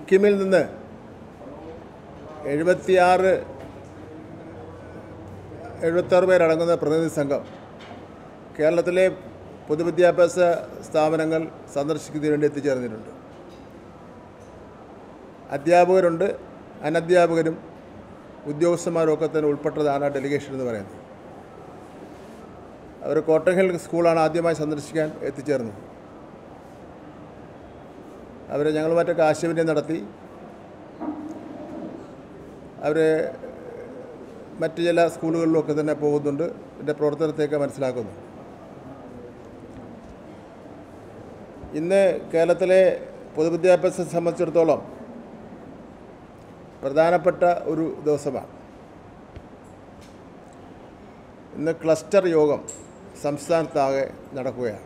സിക്കിമിൽ നിന്ന് 76 പേരടങ്ങുന്ന പ്രതിനിധി സംഘം കേരളത്തിലെ പൊതുവിദ്യാഭ്യാസ സ്ഥാപനങ്ങൾ സന്ദർശിക്കുന്നതിന് വേണ്ടി എത്തിച്ചേർന്നിട്ടുണ്ട്. അധ്യാപകരുണ്ട്, അനധ്യാപകരും ഉദ്യോഗസ്ഥന്മാരും ഒക്കെ തന്നെ ഉൾപ്പെട്ടതാണ് ഡെലിഗേഷൻ എന്ന് പറയുന്നത്. അവർ കോട്ടൺ ഹിൽ സ്കൂളാണ് ആദ്യമായി സന്ദർശിക്കാൻ എത്തിച്ചേർന്നത്. അവർ ഞങ്ങളുമായിട്ടൊക്കെ ആശയവിനിമയം നടത്തി. അവർ മറ്റ് ചില സ്കൂളുകളിലൊക്കെ തന്നെ പോകുന്നുണ്ട്. ഇതിൻ്റെ പ്രവർത്തനത്തെയൊക്കെ മനസ്സിലാക്കുന്നു. ഇന്ന് കേരളത്തിലെ പൊതുവിദ്യാഭ്യാസത്തെ സംബന്ധിച്ചിടത്തോളം പ്രധാനപ്പെട്ട ഒരു ദിവസമാണ്. ഇന്ന് ക്ലസ്റ്റർ യോഗം സംസ്ഥാനത്താകെ നടക്കുകയാണ്.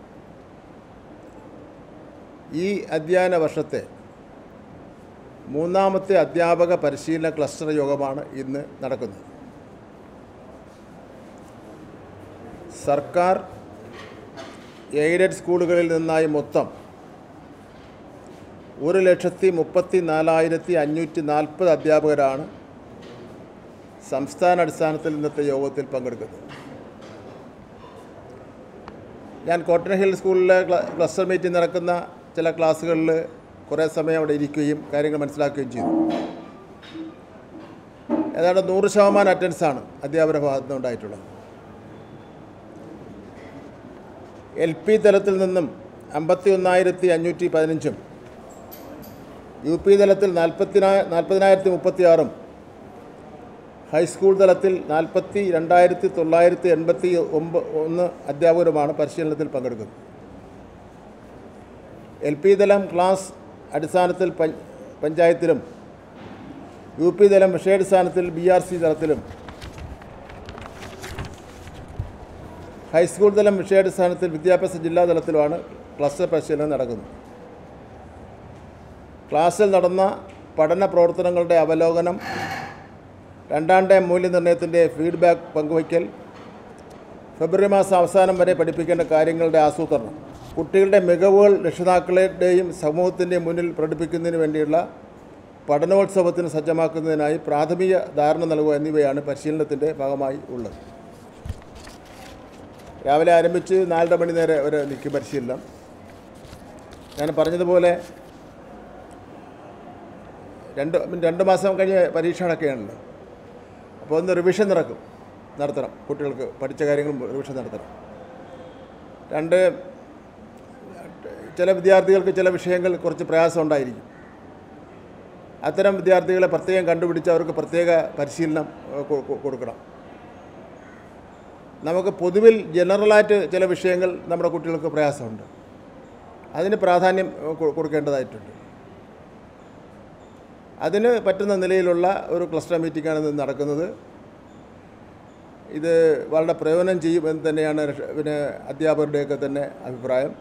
ഈ അധ്യയന വർഷത്തെ 3ാമത്തെ അധ്യാപക പരിശീലന ക്ലസ്റ്റർ യോഗമാണ് ഇന്ന് നടക്കുന്നത്. സർക്കാർ എയ്ഡഡ് സ്കൂളുകളിൽ നിന്നായി മൊത്തം 1,34,540 അധ്യാപകരാണ് സംസ്ഥാന അടിസ്ഥാനത്തിൽ ഇന്നത്തെ യോഗത്തിൽ പങ്കെടുക്കുന്നത്. ഞാൻ കോട്ടൺ ഹിൽ സ്കൂളിലെ ക്ലസ്റ്റർ മീറ്റിംഗ് നടക്കുന്ന ചില ക്ലാസ്സുകളിൽ കുറേ സമയം അവിടെ ഇരിക്കുകയും കാര്യങ്ങൾ മനസ്സിലാക്കുകയും ചെയ്തു. ഏതാണ്ട് 100% അറ്റൻഡൻസാണ് അധ്യാപകരുടെ ഭാഗത്തു നിന്നുണ്ടായിട്ടുള്ളത്. LP തലത്തിൽ നിന്നും 51,515 UP തലത്തിൽ 40,036 ഹൈസ്കൂൾ തലത്തിൽ 42,981 അധ്യാപകരുമാണ് പരിശീലനത്തിൽ പങ്കെടുക്കുന്നത്. LP തലം ക്ലാസ് അടിസ്ഥാനത്തിൽ പഞ്ചായത്തിലും UP തലം വിഷയാടിസ്ഥാനത്തിൽ BRC തലത്തിലും ഹൈസ്കൂൾ തലം വിഷയാടിസ്ഥാനത്തിൽ വിദ്യാഭ്യാസ ജില്ലാ തലത്തിലുമാണ് ക്ലസ്റ്റർ പരിശീലനം നടക്കുന്നത്. ക്ലാസ്സിൽ നടന്ന പഠന പ്രവർത്തനങ്ങളുടെ അവലോകനം, 2ാം ടേം മൂല്യനിർണ്ണയത്തിൻ്റെ ഫീഡ്ബാക്ക് പങ്കുവയ്ക്കൽ, ഫെബ്രുവരി മാസം അവസാനം വരെ പഠിപ്പിക്കേണ്ട കാര്യങ്ങളുടെ ആസൂത്രണം, കുട്ടികളുടെ മികവുകൾ രക്ഷിതാക്കളുടെയും സമൂഹത്തിൻ്റെയും മുന്നിൽ പ്രകടിപ്പിക്കുന്നതിന് വേണ്ടിയുള്ള പഠനോത്സവത്തിന് സജ്ജമാക്കുന്നതിനായി പ്രാഥമിക ധാരണ നൽകുക എന്നിവയാണ് പരിശീലനത്തിൻ്റെ ഭാഗമായി ഉള്ളത്. രാവിലെ ആരംഭിച്ച് 4:30 മണി നേരെ വരെ നിൽക്കും പരിശീലനം. ഞാൻ പറഞ്ഞതുപോലെ 2 മാസം കഴിഞ്ഞ് പരീക്ഷ നടക്കുകയാണല്ലോ. അപ്പോൾ ഒന്ന് റിവിഷൻ നടത്തണം. കുട്ടികൾക്ക് പഠിച്ച കാര്യങ്ങളും റിവിഷൻ നടത്തണം. ചില വിദ്യാർത്ഥികൾക്ക് ചില വിഷയങ്ങൾ കുറച്ച് പ്രയാസം ഉണ്ടായിരിക്കും. അത്തരം വിദ്യാർത്ഥികളെ പ്രത്യേകം കണ്ടുപിടിച്ച് അവർക്ക് പ്രത്യേക പരിശീലനം കൊടുക്കണം. നമുക്ക് പൊതുവിൽ ജനറലായിട്ട് ചില വിഷയങ്ങൾ നമ്മുടെ കുട്ടികൾക്ക് പ്രയാസമുണ്ട്, അതിന് പ്രാധാന്യം കൊടുക്കേണ്ടതായിട്ടുണ്ട്. അതിന് പറ്റുന്ന നിലയിലുള്ള ഒരു ക്ലസ്റ്റർ മീറ്റിംഗാണ് ഇന്ന് നടക്കുന്നത്. ഇത് വളരെ പ്രയോജനം ചെയ്യുമെന്ന് തന്നെയാണ് അധ്യാപകരുടെയൊക്കെ തന്നെ അഭിപ്രായം.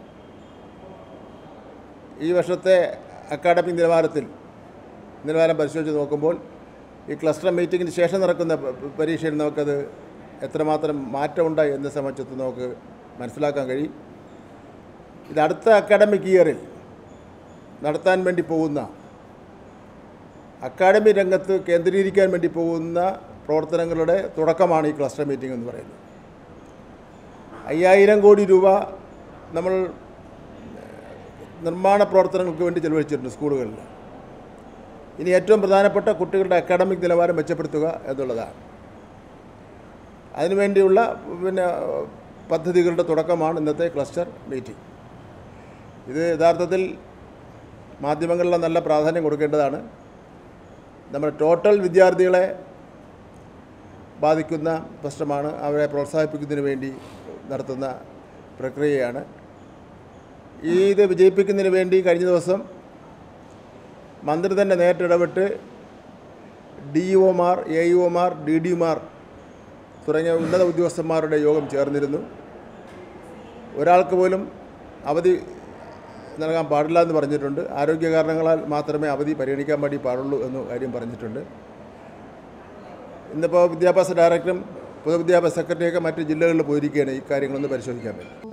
ഈ വർഷത്തെ അക്കാഡമിക് നിലവാരം പരിശോധിച്ച് നോക്കുമ്പോൾ ഈ ക്ലസ്റ്റർ മീറ്റിങ്ങിന് ശേഷം നടക്കുന്ന പരീക്ഷയിൽ നമുക്കത് എത്രമാത്രം മാറ്റമുണ്ടായി എന്ന് സംബന്ധിച്ച് നമുക്ക് മനസ്സിലാക്കാൻ കഴിയും. ഇത് അടുത്ത അക്കാഡമിക് ഇയറിൽ നടത്താൻ വേണ്ടി പോകുന്ന അക്കാഡമി രംഗത്ത് കേന്ദ്രീകരിക്കാൻ വേണ്ടി പോകുന്ന പ്രവർത്തനങ്ങളുടെ തുടക്കമാണ് ഈ ക്ലസ്റ്റർ മീറ്റിംഗ് എന്ന് പറയുന്നത്. 5000 കോടി രൂപ നമ്മൾ നിർമ്മാണ പ്രവർത്തനങ്ങൾക്ക് വേണ്ടി ചെലവഴിച്ചിട്ടുണ്ട് സ്കൂളുകളിൽ. ഇനി ഏറ്റവും പ്രധാനപ്പെട്ട കുട്ടികളുടെ അക്കാഡമിക് നിലവാരം മെച്ചപ്പെടുത്തുക എന്നുള്ളതാണ്. അതിനുവേണ്ടിയുള്ള പദ്ധതികളുടെ തുടക്കമാണ് ഇന്നത്തെ ക്ലസ്റ്റർ മീറ്റിംഗ്. ഇത് യഥാർത്ഥത്തിൽ മാധ്യമങ്ങളിലെ നല്ല പ്രാധാന്യം കൊടുക്കേണ്ടതാണ്. നമ്മുടെ ടോട്ടൽ വിദ്യാർത്ഥികളെ ബാധിക്കുന്ന പ്രശ്നമാണ്. അവരെ പ്രോത്സാഹിപ്പിക്കുന്നതിന് വേണ്ടി നടത്തുന്ന പ്രക്രിയയാണ്. ഇത് വിജയിപ്പിക്കുന്നതിന് വേണ്ടി കഴിഞ്ഞ ദിവസം മന്ത്രി തന്നെ നേരിട്ടിടപെട്ട് DEOമാർ, AEOമാർ, DDമാർ തുടങ്ങിയ ഉന്നത ഉദ്യോഗസ്ഥന്മാരുടെ യോഗം ചേർന്നിരുന്നു. ഒരാൾക്ക് പോലും അവധി നൽകാൻ പാടില്ല എന്ന് പറഞ്ഞിട്ടുണ്ട്. ആരോഗ്യ കാരണങ്ങളാൽ മാത്രമേ അവധി പരിഗണിക്കാൻ വേണ്ടി പാടുള്ളൂ എന്ന് കാര്യം പറഞ്ഞിട്ടുണ്ട്. ഇന്നിപ്പോൾ വിദ്യാഭ്യാസ ഡയറക്ടറും പൊതുവിദ്യാഭ്യാസ സെക്രട്ടറിയൊക്കെ മറ്റ് ജില്ലകളിൽ പോയിരിക്കുകയാണ് ഈ കാര്യങ്ങളൊന്ന് പരിശോധിക്കാൻ വേണ്ടി.